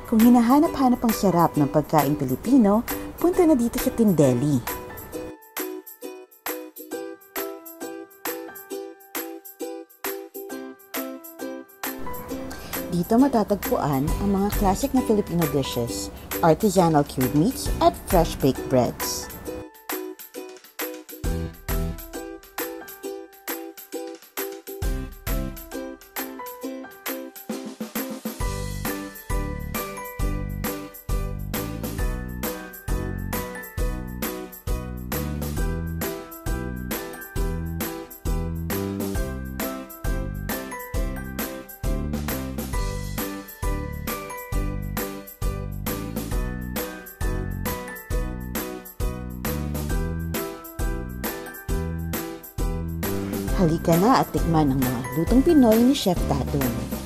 Kung hinahanap-hanap ang sarap ng pagkain Pilipino, punta na dito sa Tindeli. Dito matatagpuan ang mga classic na Filipino dishes, artisanal cured meats at fresh baked breads. Halika na at tikman ang mga lutong Pinoy ni Chef Tadong.